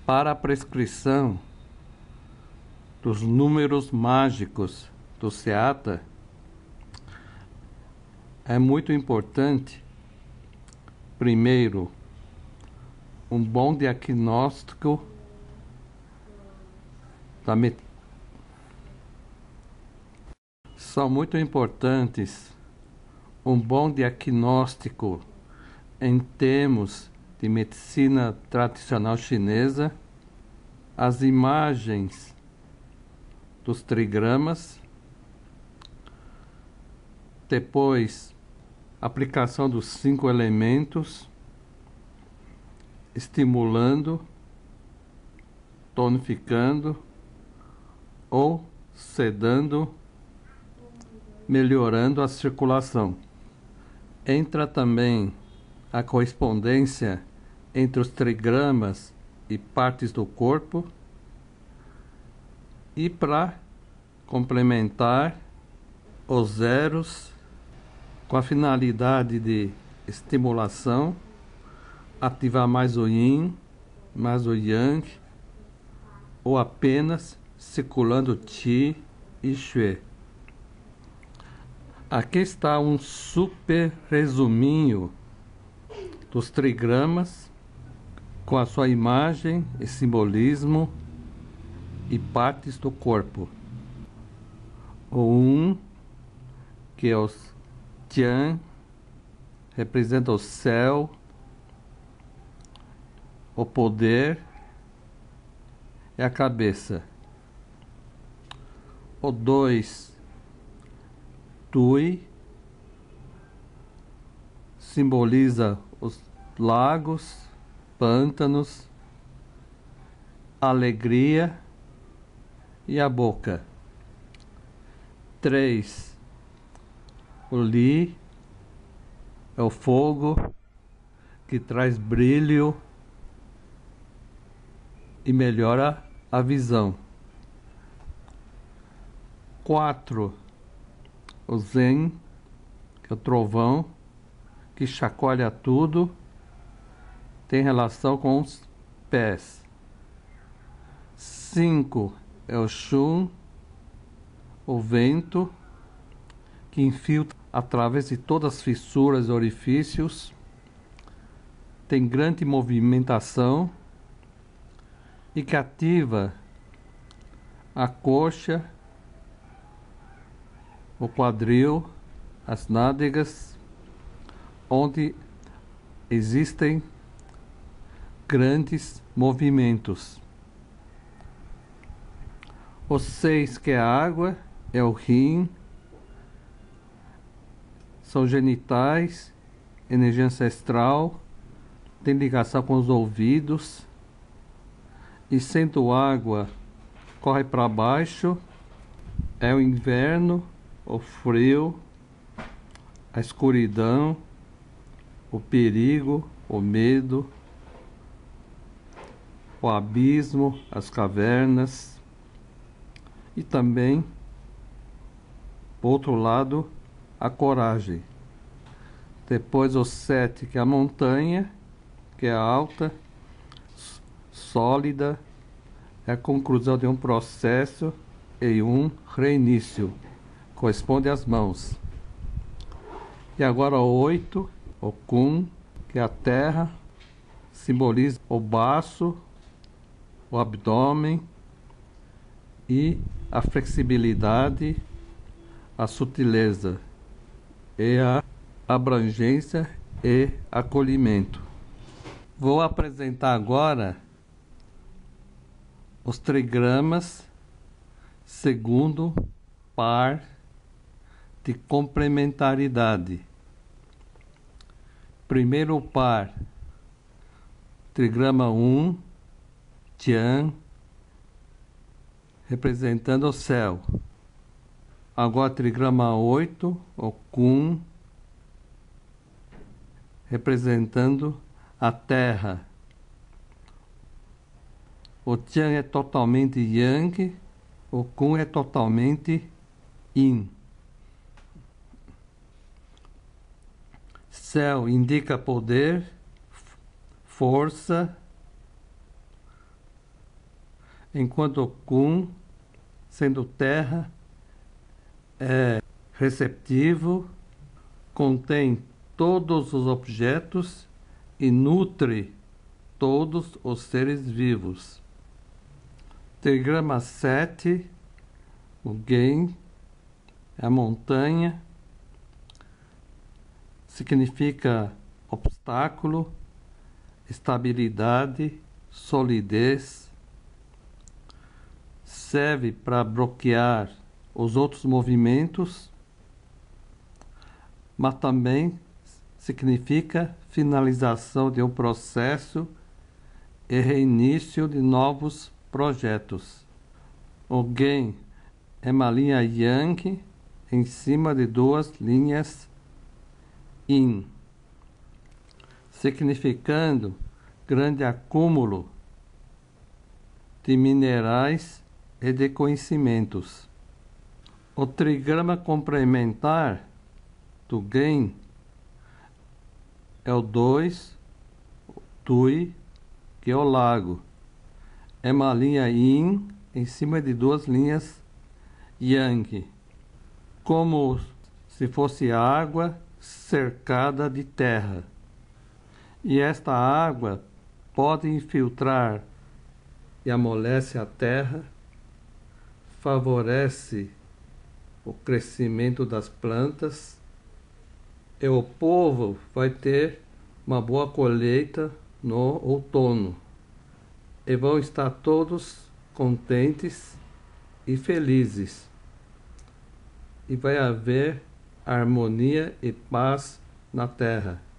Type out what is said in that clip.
Para a prescrição dos números mágicos do Seata, é muito importante, primeiro, um bom diagnóstico da São muito importantes um bom diagnóstico em termos de medicina tradicional chinesa, as imagens dos trigramas, depois aplicação dos 5 elementos, estimulando, tonificando ou sedando, melhorando a circulação. Entra também a correspondência entre os trigramas e partes do corpo, e para complementar os zeros com a finalidade de estimulação, ativar mais o yin, mais o yang, ou apenas circulando qi e xue. Aqui está um super resuminho dos trigramas com a sua imagem e simbolismo e partes do corpo. O que é o Tian, representa o céu, o poder e a cabeça. O 2, Tui, simboliza os lagos, pântanos, alegria e a boca. 3, o Li é o fogo que traz brilho e melhora a visão. 4, o Zen, que é o trovão, que chacoalha tudo, tem relação com os pés. 5 é o Shun, o vento, que infiltra através de todas as fissuras e orifícios, tem grande movimentação e que ativa a coxa, o quadril, as nádegas, onde existem grandes movimentos. O 6, que é a água, é o rim, são genitais, energia ancestral, tem ligação com os ouvidos, e sendo água, corre para baixo, é o inverno, o frio, a escuridão, o perigo, o medo, o abismo, as cavernas, e também, por outro lado, a coragem. Depois o 7, que é a montanha, que é alta, sólida, é a conclusão de um processo e um reinício. Corresponde às mãos. E agora o 8, o Kun, que é a terra, simboliza o baço, o abdômen e a flexibilidade, a sutileza e a abrangência e acolhimento. Vou apresentar agora os trigramas segundo par de complementaridade. Primeiro par, trigrama 1, Tian, representando o céu. Agora trigrama 8, o Kun, representando a terra. O Tian é totalmente Yang, o Kun é totalmente Yin. Céu indica poder, força, enquanto Kun, sendo terra, é receptivo, contém todos os objetos e nutre todos os seres vivos. Trigrama 7, o Gen, é a montanha, significa obstáculo, estabilidade, solidez, serve para bloquear os outros movimentos, mas também significa finalização de um processo e reinício de novos projetos. O Gen é uma linha Yang em cima de duas linhas Yin, significando grande acúmulo de minerais e de conhecimentos. O trigrama complementar do Gen é o 2, Tui, que é o lago. É uma linha Yin em cima de duas linhas Yang, como se fosse água cercada de terra. E esta água pode infiltrar e amolece a terra, favorece o crescimento das plantas, e o povo vai ter uma boa colheita no outono. E vão estar todos contentes e felizes. E vai haver harmonia e paz na terra.